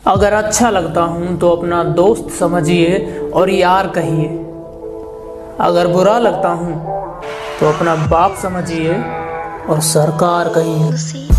अगर अच्छा लगता हूँ तो अपना दोस्त समझिए और यार कहिए। अगर बुरा लगता हूँ तो अपना बाप समझिए और सरकार कहिए।